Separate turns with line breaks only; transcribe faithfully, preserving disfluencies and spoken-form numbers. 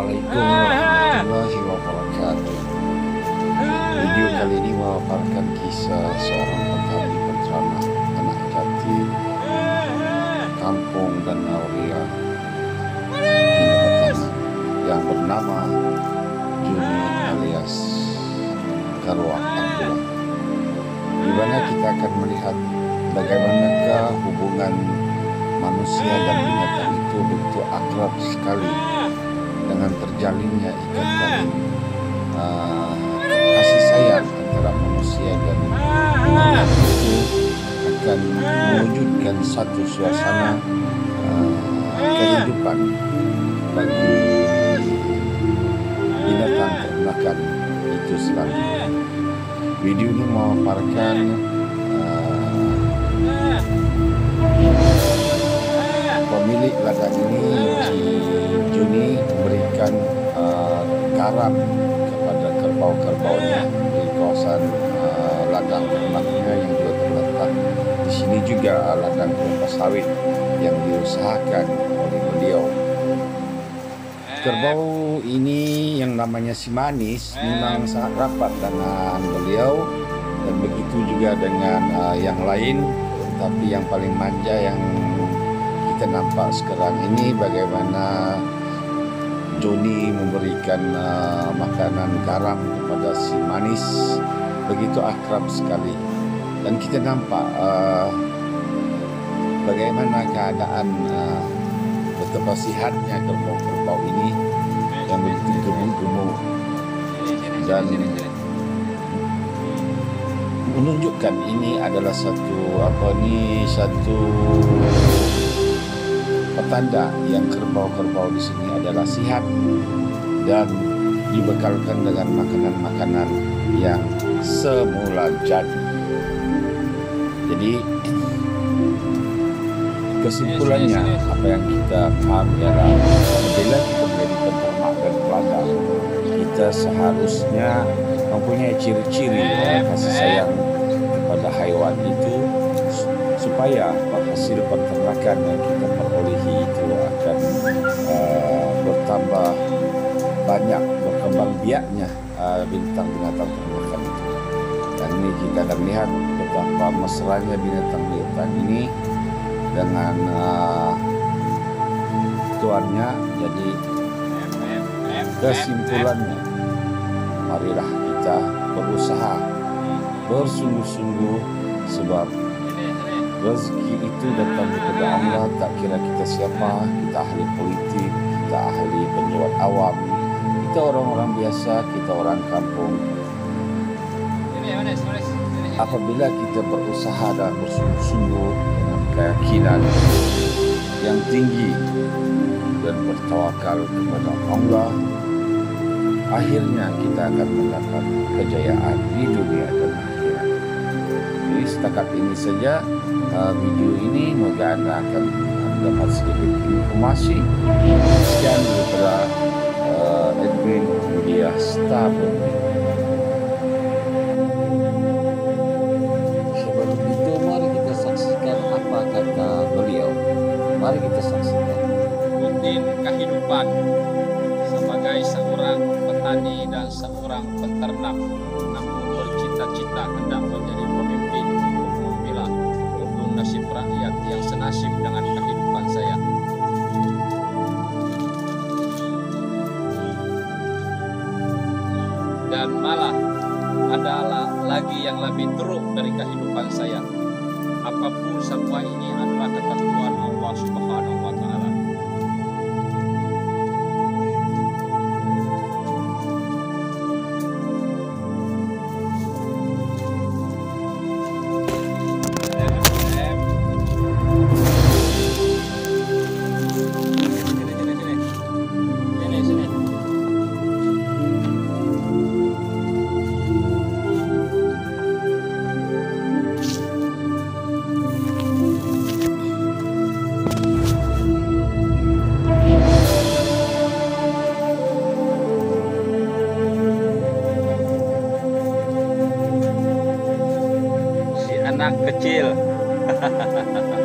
Assalamualaikum warahmatullahi wabarakatuh. Video kali ini memaparkan kisah seorang petani peternak anak yatim kampung dan Aulia di Batam yang bernama Juni alias Karwak Abdullah, di mana kita akan melihat bagaimanakah hubungan manusia dan binatang itu begitu akrab sekali dengan terjalinnya ikatan uh, kasih sayang antara manusia dan binatang itu akan mewujudkan satu suasana uh, kehidupan bagi binatang ternakan itu selanjutnya. Video ini memaparkan pemilik ladang ini, si Juni, memberikan uh, garam kepada kerbau-kerbaunya di kawasan uh, ladang ternaknya yang juga terletak di sini juga uh, ladang kelapa sawit yang diusahakan oleh beliau. Kerbau ini yang namanya si Manis memang sangat rapat dengan beliau, dan begitu juga dengan uh, yang lain. Tapi yang paling manja yang kita nampak sekarang ini bagaimana Joni memberikan uh, makanan garam kepada si Manis, begitu akrab sekali. Dan kita nampak uh, bagaimana keadaan uh, betapa sihatnya kerbau-kerbau ini yang begitu gemuk-gemuk dan menunjukkan ini adalah satu apa ni satu petanda yang kerbau-kerbau di sini adalah sihat dan dibekalkan dengan makanan-makanan yang semula jadi. Jadi kesimpulannya apa yang kita paham ialah bila kita menjadi peternak dan peladang, kita seharusnya mempunyai ciri-ciri ya, kasih sayang kepada haiwan itu supaya hasil peternakan yang kita perolehi itu akan uh, bertambah banyak, berkembang biaknya uh, bintang-binatang ternakan itu. Dan ini kita akan lihat betapa mesranya binatang-binatang ini dengan uh, tuannya. Jadi kesimpulannya, marilah kita berusaha bersungguh-sungguh, sebab rezeki itu datang daripada Allah. Tak kira kita siapa, kita ahli politik, kita ahli penjual awam, kita orang-orang biasa, kita orang kampung. Apabila kita berusaha dan bersungguh-sungguh dengan keyakinan yang tinggi dan bertawakal kepada Allah, akhirnya kita akan mendapat kejayaan di dunia dan akhirat. Jadi setakat ini saja uh, video ini, semoga Anda akan mendapat sedikit informasi. Sekian daripada uh, Edwin Media Star. Sebelum itu, mari kita saksikan apa kata beliau. Mari kita saksikan.
Rutin kehidupan sebagai seorang petani dan seorang peternak, namun bercita-cita hendak menjadi pemimpin untuk membela untuk nasib rakyat yang senasib dengan kehidupan saya. Dan malah adalah lagi yang lebih teruk dari kehidupan saya. Apapun semua ini adalah ketentuan Allah Subhanahu wa Ta'ala. anak kecil.